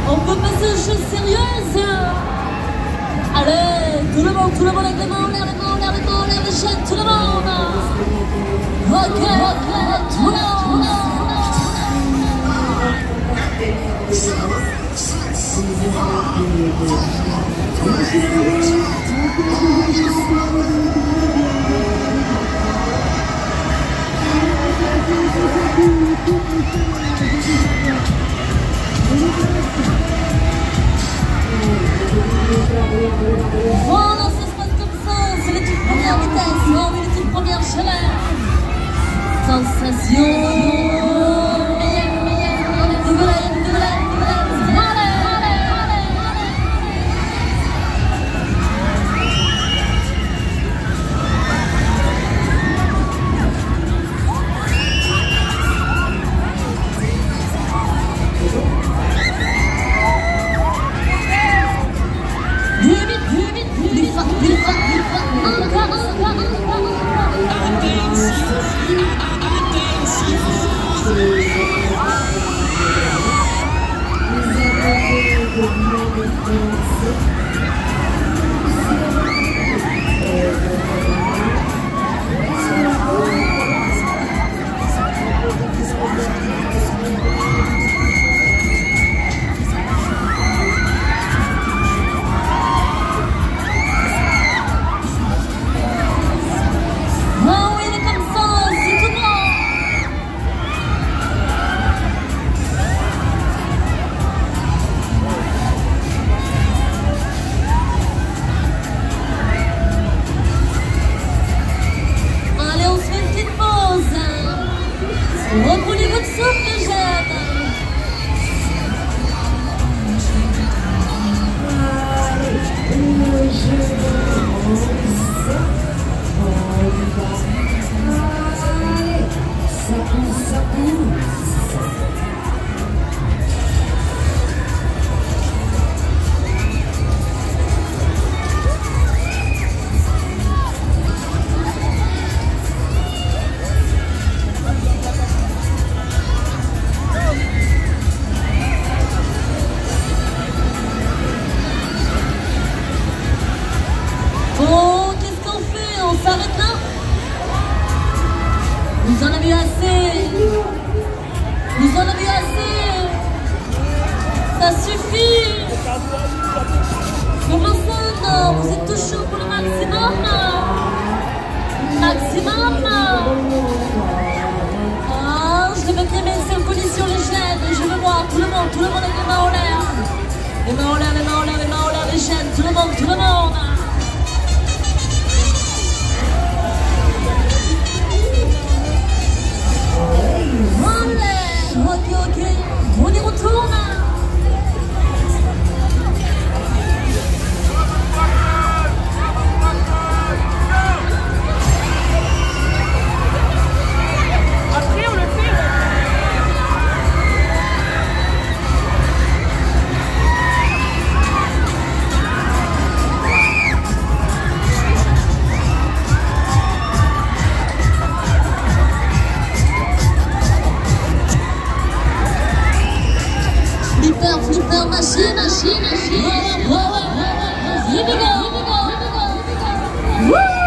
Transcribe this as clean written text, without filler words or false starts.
On peut passer aux choses sérieuses. Allez, tout le monde avec les mains en l'air, les mains en l'air, les mains en l'air, les chaînes, tout le monde. Ok, tout le monde. Voilà, ça se passe comme ça, c'est les toutes premières vitesses, oh oui, les toutes premières chaleurs. Sensation. Reprenez votre souffle, jeune. Bon, qu'est-ce qu'on fait? On s'arrête là? Vous en avez assez. Vous en avez assez. Ça suffit. Comment ça, non? Vous êtes tout chaud pour le maximum? Maximum? Ah, je vais mettre mes seules conditions légères. Je veux voir tout le monde avec les mains en l'air. Les mains en l'air, les mains en l'air, les mains en l'air, les chaînes, tout le monde, tout le monde. Ok, on y retourne. Après on le fait. Flipper, machine. Here we go. Woo!